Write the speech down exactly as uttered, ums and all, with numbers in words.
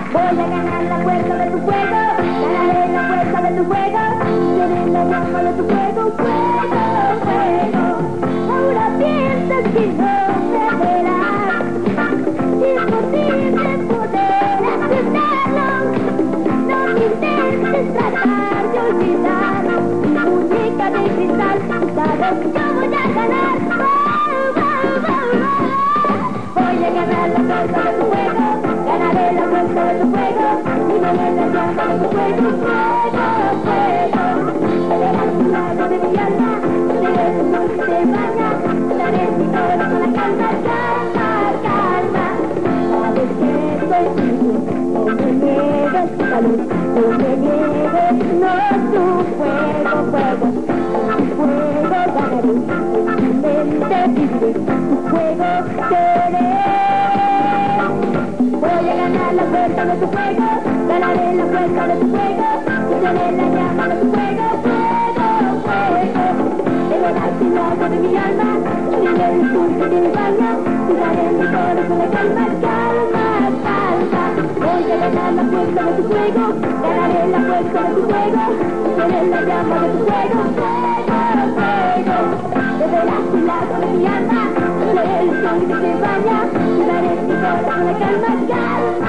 Voy a ganar la fuerza de tu fuego, ganaré la fuerza de tu fuego, seré la llama de tu fuego, fuego, fuego. Ahora piensas que no me verás, es posible poder aceptarlo. No me intentes tratar de olvidar, muñeca de cristal, sabes que yo voy a ganar. Oh, oh, oh, oh. Voy a ganar la fuerza de tu fuego, ganaré la fuerza de tu fuego, y me veré la llama de tu fuego, fuego, fuego. Te verás un lago de mi alma, seré tu sol que te baña, daré mi corazón a calma, calma, calma. Sabes que soy tuyo, no me niegues tu salud, no me niegues, no tu fuego, fuego. Tu fuego ganaré, en tu mente viviré, tu fuego seré. Voy a ganar la fuerza de tu fuego, ganaré la fuerza de tu fuego, y seré la llama de tu fuego, fuego, fuego. Te verás el lago de mi alma, seré el sur que te baña, y daré mi corazón a calma, calma, calma. Voy a ganar la fuerza de tu fuego, ganaré la fuerza de tu fuego, y seré la llama de tu fuego, fuego, fuego. Te verás el lago de mi alma, seré el sol que te baña, y daré mi corazón a calma, calma.